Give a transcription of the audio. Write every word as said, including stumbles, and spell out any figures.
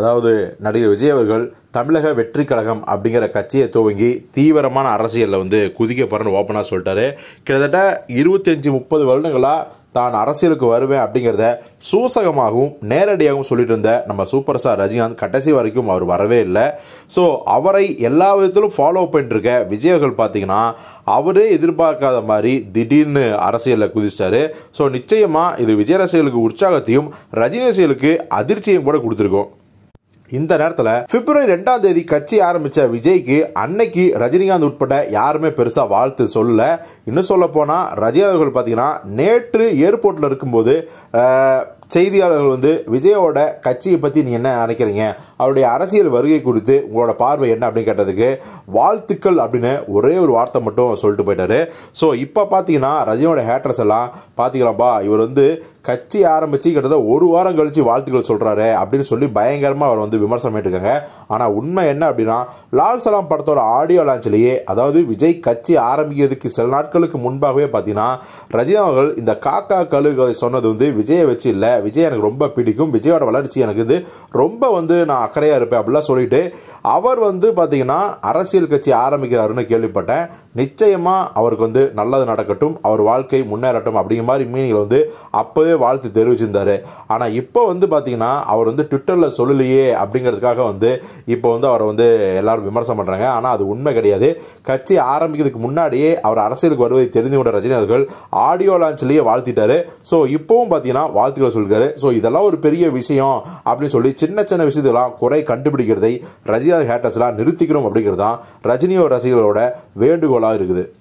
அதாவது நடிகர் விஜய் அவர்கள் தமிழக வெற்றி கழகம் அப்படிங்கிற கட்சியை துவங்கி தீவிரமான அரசியலில் வந்து குதிக்க போறேன்னு ஓப்பனாக சொல்லிட்டாரு. கிட்டத்தட்ட இருபத்தஞ்சு முப்பது வருடங்களாக தான் அரசியலுக்கு வருவேன் அப்படிங்கிறத சூசகமாகவும் நேரடியாகவும் சொல்லிட்டு இருந்த நம்ம சூப்பர் ஸ்டார் ரஜினிகாந்த் கடைசி வரைக்கும் அவர் வரவே இல்லை. ஸோ அவரை எல்லா விதத்திலும் ஃபாலோ பண்ணிட்டு இருக்க விஜய் அவர்கள் பார்த்தீங்கன்னா அவரே எதிர்பார்க்காத மாதிரி திடீர்னு அரசியலில் குதிச்சிட்டாரு. ஸோ நிச்சயமாக இது விஜய் ரசிகர்களுக்கு உற்சாகத்தையும் ரஜினி ரசிகர்களுக்கு அதிர்ச்சியும் கூட கொடுத்துருக்கோம். இந்த நேரத்தில் பிப்ரவரி ரெண்டாம் தேதி கட்சி ஆரம்பிச்ச விஜய்க்கு அன்னைக்கு ரஜினிகாந்த் உட்பட யாருமே பெருசா வாழ்த்து சொல்லல. இன்னும் சொல்ல போனா ரஜினிகாந்த் பார்த்தீங்கன்னா நேற்று ஏர்போர்ட்ல இருக்கும்போது செய்தியாளர்கள் வந்து விஜயோட கட்சியை பற்றி நீ என்ன நினைக்கிறீங்க, அவருடைய அரசியல் வருகை குறித்து உங்களோட பார்வை என்ன அப்படின்னு கேட்டதுக்கு வாழ்த்துக்கள் அப்படின்னு ஒரே ஒரு வார்த்தை மட்டும் சொல்லிட்டு போயிட்டாரு. ஸோ இப்போ பார்த்தீங்கன்னா ரஜினியோட ஹேட்டர்ஸ் எல்லாம் பார்த்தீங்களாப்பா இவர் வந்து கட்சி ஆரம்பித்து கிட்டத்தட்ட ஒரு வாரம் கழித்து வாழ்த்துக்கள் சொல்கிறாரு அப்படின்னு சொல்லி பயங்கரமாக அவர் வந்து விமர்சனம் பண்ணிட்டுருக்காங்க. ஆனால் உண்மை என்ன அப்படின்னா லால் சலாம் படத்தோட ஆடியோ லான்ச்லேயே, அதாவது விஜய் கட்சி ஆரம்பிக்கிறதுக்கு சில நாட்களுக்கு முன்பாகவே பார்த்தீங்கன்னா ரஜினி அவர்கள் இந்த காக்கா கழுகதை சொன்னது வந்து விஜயை வச்சு இல்லை, விஜய் எனக்கு ரொம்ப பிடிக்கும், விஜயோட வளர்ச்சி எனக்கு இது ரொம்ப வந்து நான் அக்கறையாக இருப்பேன் அப்படிலாம் சொல்லிட்டு அவர் வந்து பார்த்தீங்கன்னா அரசியல் கட்சி ஆரம்பிக்கிறாருன்னு கேள்விப்பட்டேன். நிச்சயமாக அவருக்கு வந்து நல்லது நடக்கட்டும், அவர் வாழ்க்கை முன்னேறட்டும் அப்படிங்கிற மாதிரி மீனிங்கில் வந்து அப்போவே வாழ்த்து தெரிவிச்சிருந்தாரு. ஆனால் இப்போ வந்து பார்த்தீங்கன்னா அவர் வந்து ட்விட்டரில் சொல்லலையே அப்படிங்கிறதுக்காக வந்து இப்போ வந்து அவரை வந்து எல்லாரும் விமர்சனம் பண்ணுறாங்க. ஆனால் அது உண்மை கிடையாது. கட்சி ஆரம்பிக்கிறதுக்கு முன்னாடியே அவர் அரசியலுக்கு வருவதை தெரிந்து கொண்ட ரஜினி அவர்கள் ஆடியோ லான்ச்லேயே வாழ்த்திட்டாரு. ஸோ இப்போவும் பார்த்தீங்கன்னா வாழ்த்துக்களை சொல்கிறாரு. ஸோ இதெல்லாம் ஒரு பெரிய விஷயம் அப்படின்னு சொல்லி சின்ன சின்ன விஷயத்தெல்லாம் குறை கண்டுபிடிக்கிறதை ரஜினி ஹேட்டர்ஸ்லாம் நிறுத்திக்கணும் அப்படிங்கிறது தான் ரஜினியோ ரசிகர்களோட வேண்டுகோளாக இருக்குது.